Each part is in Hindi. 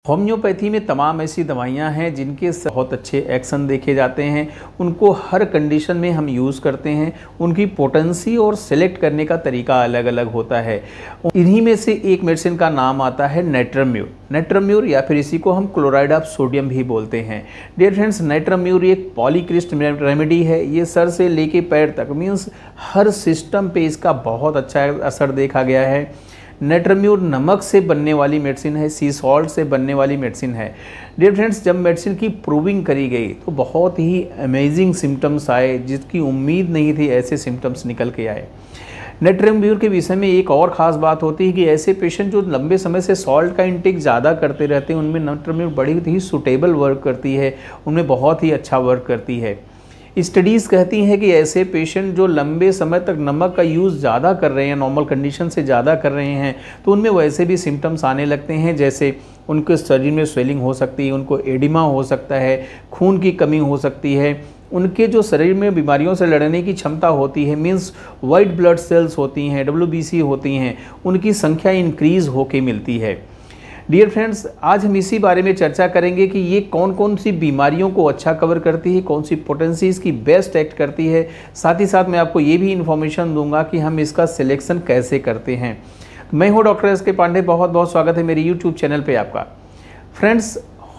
होम्योपैथी में तमाम ऐसी दवाइयां हैं जिनके बहुत अच्छे एक्शन देखे जाते हैं। उनको हर कंडीशन में हम यूज़ करते हैं। उनकी पोटेंसी और सेलेक्ट करने का तरीका अलग अलग होता है। इन्हीं में से एक मेडिसिन का नाम आता है नाइट्रम्यूर या फिर इसी को हम क्लोराइड ऑफ सोडियम भी बोलते हैं। डियर फ्रेंड्स, नाइट्रम्यूर एक पॉलीक्रिस्ट रेमेडी है। ये सर से लेके पैर तक मीन्स हर सिस्टम पे इसका बहुत अच्छा असर देखा गया है। नाइट्रम्यूर नमक से बनने वाली मेडिसिन है, सी सॉल्ट से बनने वाली मेडिसिन है। डियर फ्रेंड्स, जब मेडिसिन की प्रूविंग करी गई तो बहुत ही अमेजिंग सिम्टम्स आए, जिसकी उम्मीद नहीं थी ऐसे सिम्टम्स निकल के आए। नाइट्रम्यूर के विषय में एक और ख़ास बात होती है कि ऐसे पेशेंट जो लंबे समय से सॉल्ट का इंटेक ज़्यादा करते रहते हैं, उनमें नाइट्रम्यूर बड़ी ही सूटेबल वर्क करती है, उनमें बहुत ही अच्छा वर्क करती है। स्टडीज़ कहती हैं कि ऐसे पेशेंट जो लंबे समय तक नमक का यूज़ ज़्यादा कर रहे हैं, नॉर्मल कंडीशन से ज़्यादा कर रहे हैं, तो उनमें वैसे भी सिम्टम्स आने लगते हैं, जैसे उनके शरीर में स्वेलिंग हो सकती है, उनको एडिमा हो सकता है, खून की कमी हो सकती है, उनके जो शरीर में बीमारियों से लड़ने की क्षमता होती है मीन्स वाइट ब्लड सेल्स होती हैं, WBC होती हैं, उनकी संख्या इंक्रीज़ होके मिलती है। डियर फ्रेंड्स, आज हम इसी बारे में चर्चा करेंगे कि ये कौन कौन सी बीमारियों को अच्छा कवर करती है, कौन सी पोटेंसी इसकी बेस्ट एक्ट करती है। साथ ही साथ मैं आपको ये भी इन्फॉर्मेशन दूंगा कि हम इसका सिलेक्शन कैसे करते हैं। मैं हूँ डॉक्टर एस के पांडे, बहुत बहुत स्वागत है मेरे यूट्यूब चैनल पे आपका। फ्रेंड्स,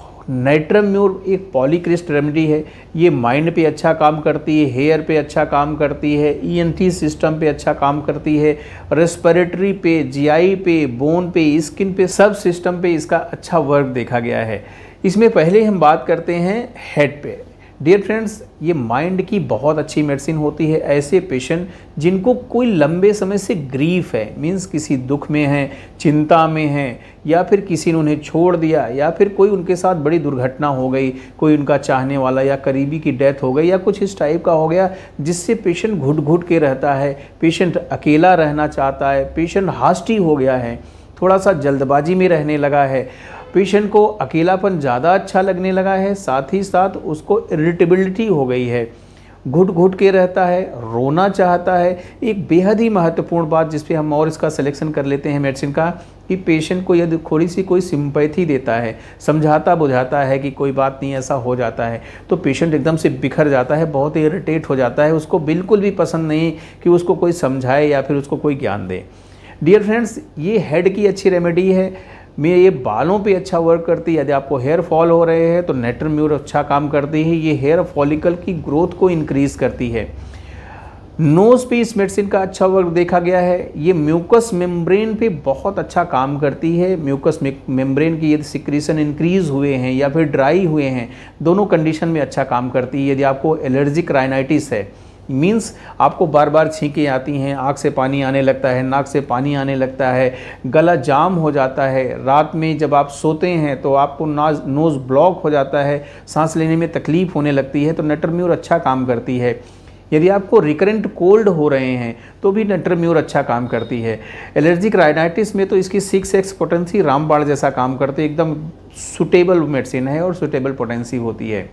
नाइट्रम्यूर एक पॉलीक्रिस्ट रेमेडी है। ये माइंड पे अच्छा काम करती है, हेयर पे अच्छा काम करती है, ENT सिस्टम पे अच्छा काम करती है, रेस्पिरेटरी पे, GI पे, बोन पे, स्किन पे, सब सिस्टम पे इसका अच्छा वर्क देखा गया है। इसमें पहले हम बात करते हैं हेड पे। डियर फ्रेंड्स, ये माइंड की बहुत अच्छी मेडिसिन होती है। ऐसे पेशेंट जिनको कोई लंबे समय से ग्रीफ है, मीन्स किसी दुख में है, चिंता में है, या फिर किसी ने उन्हें छोड़ दिया, या फिर कोई उनके साथ बड़ी दुर्घटना हो गई, कोई उनका चाहने वाला या करीबी की डेथ हो गई, या कुछ इस टाइप का हो गया जिससे पेशेंट घुट घुट के रहता है, पेशेंट अकेला रहना चाहता है, पेशेंट हास्टी हो गया है, थोड़ा सा जल्दबाजी में रहने लगा है, पेशेंट को अकेलापन ज़्यादा अच्छा लगने लगा है, साथ ही साथ उसको इरिटेबिलिटी हो गई है, घुट घुट के रहता है, रोना चाहता है। एक बेहद ही महत्वपूर्ण बात जिस पे हम और इसका सिलेक्शन कर लेते हैं मेडिसिन का, कि पेशेंट को यदि थोड़ी सी कोई सिंपैथी देता है, समझाता बुझाता है कि कोई बात नहीं ऐसा हो जाता है, तो पेशेंट एकदम से बिखर जाता है, बहुत इरिटेट हो जाता है, उसको बिल्कुल भी पसंद नहीं कि उसको कोई समझाए या फिर उसको कोई ज्ञान दे। डियर फ्रेंड्स, ये हेड की अच्छी रेमेडी है। में ये बालों पे अच्छा वर्क करती है। यदि आपको हेयर फॉल हो रहे हैं तो नाइट्रम्यूर अच्छा काम करती है। ये हेयर फॉलिकल की ग्रोथ को इंक्रीज़ करती है। नोज़ पे इस मेडिसिन का अच्छा वर्क देखा गया है। ये म्यूकस मेम्ब्रेन पे बहुत अच्छा काम करती है। म्यूकस मेम्ब्रेन की यदि सिक्रीशन इंक्रीज़ हुए हैं या फिर ड्राई हुए हैं, दोनों कंडीशन में अच्छा काम करती है। यदि आपको एलर्जिक राइनाइटिस है, मीन्स आपको बार बार छींकें आती हैं, आँख से पानी आने लगता है, नाक से पानी आने लगता है, गला जाम हो जाता है, रात में जब आप सोते हैं तो आपको नोज़ ब्लॉक हो जाता है, सांस लेने में तकलीफ़ होने लगती है, तो नाइट्रम्यूर अच्छा काम करती है। यदि आपको रिकरेंट कोल्ड हो रहे हैं तो भी नाइट्रम्यूर अच्छा काम करती है। एलर्जिक राइनाइटिस में तो इसकी 6x पोटेंसी रामबाण जैसा काम करती है। एकदम सूटेबल मेडिसिन है और सूटेबल पोटेंसी होती है।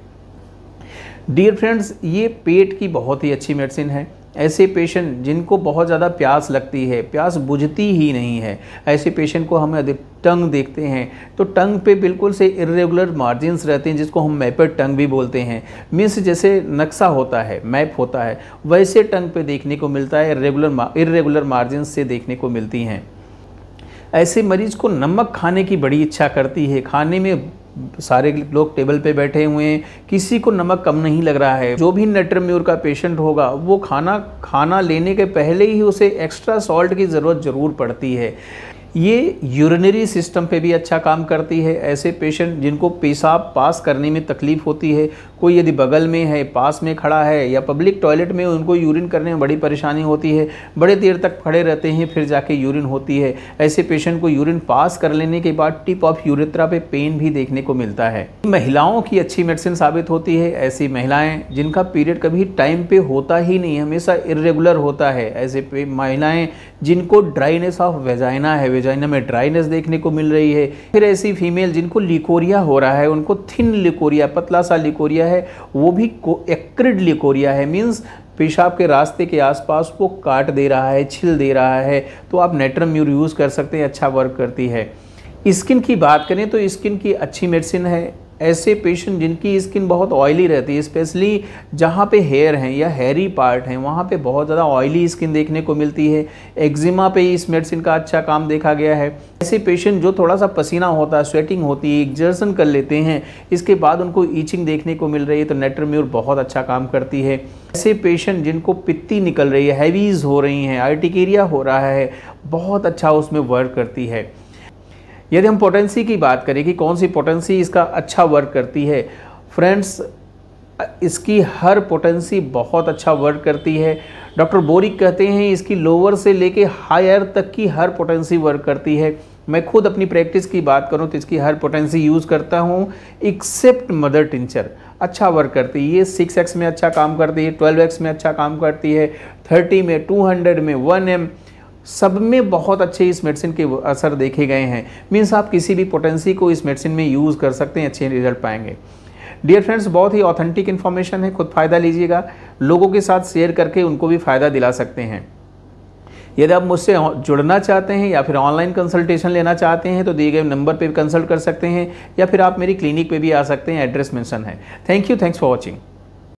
डियर फ्रेंड्स, ये पेट की बहुत ही अच्छी मेडिसिन है। ऐसे पेशेंट जिनको बहुत ज़्यादा प्यास लगती है, प्यास बुझती ही नहीं है, ऐसे पेशेंट को हम यदि टंग देखते हैं तो टंग पे बिल्कुल से इरेगुलर मार्जिन्स रहते हैं, जिसको हम मैपेड टंग भी बोलते हैं। मीन्स जैसे नक्शा होता है, मैप होता है, वैसे टंग पे देखने को मिलता है, इरेगुलर मार्जिन्स से देखने को मिलती हैं। ऐसे मरीज को नमक खाने की बड़ी इच्छा करती है। खाने में सारे लोग टेबल पे बैठे हुए हैं, किसी को नमक कम नहीं लग रहा है। जो भी नाइट्रम्यूर का पेशेंट होगा वो खाना लेने के पहले ही उसे एक्स्ट्रा सॉल्ट की ज़रूरत ज़रूर पड़ती है। ये यूरिनरी सिस्टम पे भी अच्छा काम करती है। ऐसे पेशेंट जिनको पेशाब पास करने में तकलीफ़ होती है, कोई यदि बगल में है, पास में खड़ा है, या पब्लिक टॉयलेट में उनको यूरिन करने में बड़ी परेशानी होती है, बड़े देर तक खड़े रहते हैं, फिर जाके यूरिन होती है, ऐसे पेशेंट को यूरिन पास कर लेने के बाद टिप ऑफ यूरेथ्रा पे पेन भी देखने को मिलता है। महिलाओं की अच्छी मेडिसिन साबित होती है। ऐसी महिलाएँ जिनका पीरियड कभी टाइम पे होता ही नहीं, हमेशा इरेगुलर होता है, ऐसे महिलाएँ जिनको ड्राइनेस ऑफ वेजाइना है, वेजाइना में ड्राइनेस देखने को मिल रही है। फिर ऐसी फीमेल जिनको लिकोरिया हो रहा है, उनको थिन लिकोरिया, पतला सा लिकोरिया है, वो भी एक्रिड लिकोरिया है, मीन्स पेशाब के रास्ते के आसपास वो काट दे रहा है, छिल दे रहा है, तो आप नाइट्रम्यूर यूज़ कर सकते हैं, अच्छा वर्क करती है। स्किन की बात करें तो स्किन की अच्छी मेडिसिन है। ऐसे पेशेंट जिनकी स्किन बहुत ऑयली रहती है, स्पेशली जहाँ पे हेयर हैं या हेयरी पार्ट हैं, वहाँ पे बहुत ज़्यादा ऑयली स्किन देखने को मिलती है। एक्जिमा पे इस मेडिसिन का अच्छा काम देखा गया है। ऐसे पेशेंट जो थोड़ा सा पसीना होता है, स्वेटिंग होती है, एक्सर्शन कर लेते हैं, इसके बाद उनको ईचिंग देखने को मिल रही है, तो नेट्रम्यूर बहुत अच्छा काम करती है। ऐसे पेशेंट जिनको पित्ती निकल रही है, हैवीज हो रही हैं, आर्टिकेरिया हो रहा है, बहुत अच्छा उसमें वर्क करती है। यदि हम पोटेंसी की बात करें कि कौन सी पोटेंसी इसका अच्छा वर्क करती है, फ्रेंड्स इसकी हर पोटेंसी बहुत अच्छा वर्क करती है। डॉक्टर बोरिक कहते हैं इसकी लोअर से लेके हायर तक की हर पोटेंसी वर्क करती है। मैं खुद अपनी प्रैक्टिस की बात करूं तो इसकी हर पोटेंसी यूज़ करता हूं, एक्सेप्ट मदर टिंचर अच्छा वर्क करती है। ये 6x में अच्छा काम करती है, 12x में अच्छा काम करती है, 30 में, 200 में, 1M सब में बहुत अच्छे इस मेडिसिन के असर देखे गए हैं। मीन्स आप किसी भी पोटेंसी को इस मेडिसिन में यूज़ कर सकते हैं, अच्छे रिजल्ट पाएंगे। डियर फ्रेंड्स, बहुत ही ऑथेंटिक इन्फॉर्मेशन है, खुद फ़ायदा लीजिएगा, लोगों के साथ शेयर करके उनको भी फ़ायदा दिला सकते हैं। यदि आप मुझसे जुड़ना चाहते हैं या फिर ऑनलाइन कंसल्टेशन लेना चाहते हैं तो दिए गए नंबर पर भी कंसल्ट कर सकते हैं, या फिर आप मेरी क्लिनिक पे भी आ सकते हैं, एड्रेस मेंशन है। Thank you, thanks for watching.